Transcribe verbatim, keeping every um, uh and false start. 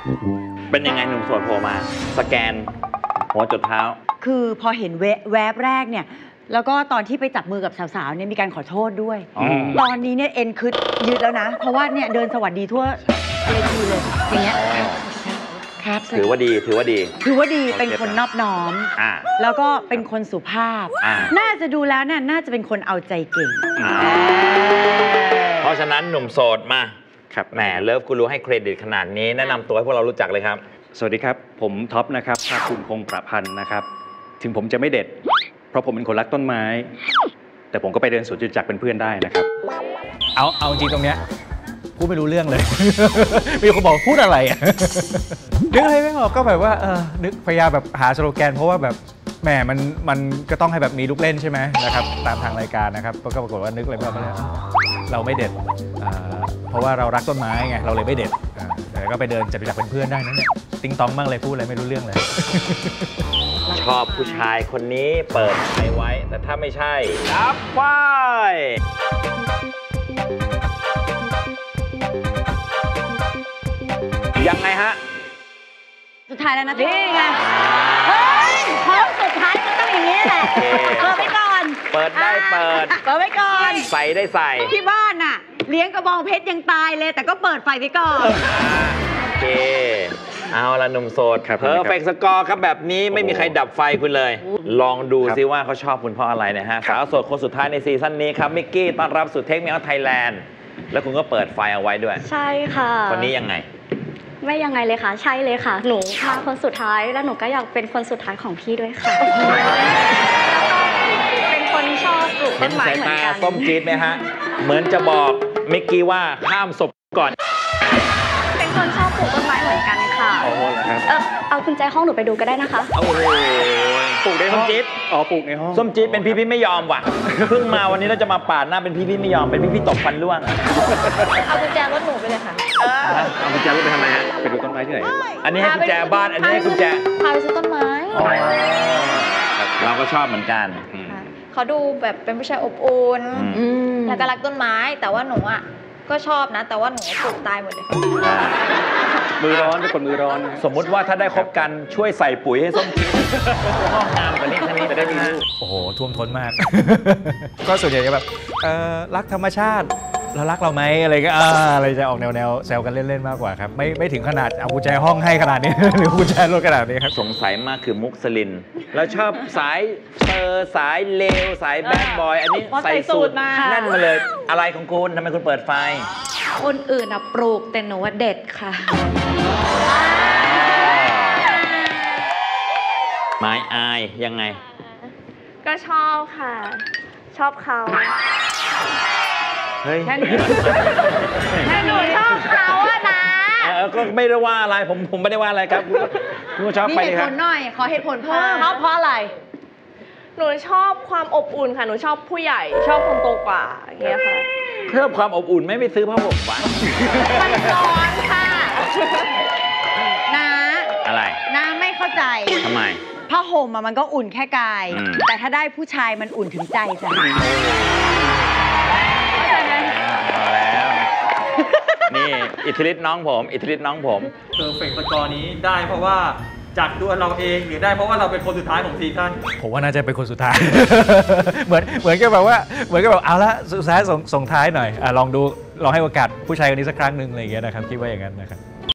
เป็นยังไงหนุ่มโสดโผล่มาสแกนหัวจดเท้าคือพอเห็นแวบแรกเนี่ยแล้วก็ตอนที่ไปจับมือกับสาวๆเนี่ยมีการขอโทษด้วยตอนนี้เนี่ยเอ็นคืดยืดแล้วนะเพราะว่าเนี่ยเดินสวัสดีทั่วเวทีเลยอย่างเงี้ยครับถือว่าดีถือว่าดีถือว่าดีเป็นคนนอบน้อมแล้วก็เป็นคนสุภาพน่าจะดูแล้วเนี่ยน่าจะเป็นคนเอาใจเก่งเพราะฉะนั้นหนุ่มโสดมาครับแหมเลิฟกูรู้ให้เครดิตขนาดนี้แนะนำตัวให้พวกเรารู้จักเลยครับสวัสดีครับผมท็อปนะครับภาคภูมิคงประพันธ์นะครับถึงผมจะไม่เด็ดเพราะผมเป็นคนรักต้นไม้แต่ผมก็ไปเดินสวนจตุจักรเป็นเพื่อนได้นะครับเอาเอาจริงตรงเนี้ยพูดไม่รู้เรื่องเลย มีคนบอกพูดอะไรอ่ะ นึกอะไรไม่ออกก็แบบว่าเออนึกพยายามแบบหาสโลแกนเพราะว่าแบบแหมมันมันก็ต้องให้แบบมีลูกเล่นใช่ไหมนะครับตามทางรายการนะครับก็ปรากฏว่านึกอะไรไม่ออกเลยเราไม่เด็ดเพราะว่าเรารักต้นไม้ไงเราเลยไม่เด็ดแต่ก็ไปเดินจตุจักรเป็นเพื่อนได้นั่นเนี่ยติ๊งตองมากเลยพูดอะไรไม่รู้เรื่องเลยชอบผู้ชายคนนี้เปิดไฟไว้แต่ถ้าไม่ใช่ดับไฟยังไงฮะสุดท้ายแล้วนะพี่ไงเฮ้ยพอสุดท้ายก็ต้องอย่างนี้แหละเปิดไปก่อนเปิดได้เปิดเปิดไปก่อนใส่ได้ใส่ที่บ้านน่ะเลี้ยงกระบองเพชรยังตายเลยแต่ก็เปิดไฟไปก่อนโอเคเอาละหนุ่มโสดเพอร์เฟกต์สกอร์ครับแบบนี้ไม่มีใครดับไฟคุณเลยลองดูซิว่าเขาชอบคุณเพราะอะไรนะฮะสาวโสดคนสุดท้ายในซีซั่นนี้ครับมิกกี้ต้อนรับสู่เทคเมลไทยแลนด์แล้วคุณก็เปิดไฟเอาไว้ด้วยใช่ค่ะคนนี้ยังไงไม่ยังไงเลยค่ะใช่เลยค่ะหนูมาคนสุดท้ายแล้วหนูก็อยากเป็นคนสุดท้ายของพี่ด้วยค่ะเป็นคนชอบปลูกต้นไม้เหมือนกันส้มจี๊ดไหมฮะเหมือนจะบอกมิกกี้ว่าข้ามศพก่อนเป็นคนชอบปลูกต้นไม้เหมือนกันค่ะเออเอากุญแจห้องหนูไปดูก็ได้นะคะโอ้โหปลูกในห้องจี๊ดอ๋อปลูกในห้องส้มจี๊ดเป็นพี่พี่ไม่ยอมว่ะเพิ่งมาวันนี้เราจะมาปาดหน้าเป็นพี่พี่ไม่ยอมเป็นพี่พี่ตบฟันร่วงเอากุญแจรถหนูไปเลยค่ะเอากุญแจรถไปทำไมฮะไปดูต้นไม้ที่ไหนอันนี้ให้กุญแจบ้านอันนี้ให้กุญแจพาไปซื้อต้นไม้เราก็ชอบเหมือนกันเขาดูแบบเป็นผู้ชายอบอุ่นแล้วก็รักต้นไม้แต่ว่าหนูอ่ะก็ชอบนะแต่ว่าหนูปลูกตายหมดเลยมือร้อนเป็นคนมือร้อนสมมุติว่าถ้าได้คบกันช่วยใส่ปุ๋ยให้ส้มจี๊ดงอกงามกว่านี้ท่านี้จะได้มีลูกโอ้โหท่วมท้นมากก็ส่วนใหญ่จะแบบรักธรรมชาติเรารักเราไหมอะไรก็อะไรจะออกแนวแนวแซวกันเล่นๆมากกว่าครับไม่ไม่ถึงขนาดเอากุญแจห้องให้ขนาดนี้หรือกุญแจรถขนาดนี้ครับสงสัยมากคือมุกสลินเราชอบสายเซอร์สายเลวสายแบดบอยอันนี้ใส่สูตรมาแน่นมาเลยอะไรของคุณทำไมคุณเปิดไฟคนอื่นอะปลูกแต่หนูว่าเด็ดค่ะไม้อายยังไงก็ชอบค่ะชอบเขาเฮ้ยแค่นี้แค่หนูชอบเขาอะนะเออก็ไม่ได้ว่าอะไรผมผมไม่ได้ว่าอะไรครับคุณก็ชอบไปเลยครับมีเหตุผลหน่อยขอเหตุผลเพิ่มเพราะอะไรหนูชอบความอบอุ่นค่ะหนูชอบผู้ใหญ่ชอบคนโตกว่าอย่างเงี้ยค่ะเพิ่มความอบอุ่นไม่ไปซื้อผ้าห่มวะมันร้อนค่ะนะอะไรนะไม่เข้าใจทำไมผ้าห่มมันก็อุ่นแค่กายแต่ถ้าได้ผู้ชายมันอุ่นถึงใจจ้ะนี่อิทธิฤทธิ์น้องผมอิทธิฤทธิ์น้องผมเพอร์เฟกต์สกอร์นี้ได้เพราะว่าจัดด้วยเราเองหรือได้เพราะว่าเราเป็นคนสุดท้ายของซีซั่นผมว่าน่าจะเป็นคนสุดท้าย เหมือนเหมือนกับแบบว่าเหมือนกับแบบเอาละสุดท้ายส่งส่งท้ายหน่อยลองดูลองให้โอกาสผู้ชายคนนี้สักครั้งหนึ่งอะไรอย่างเงี้ยนะครับคิดว่าอย่างนั้นนะครับ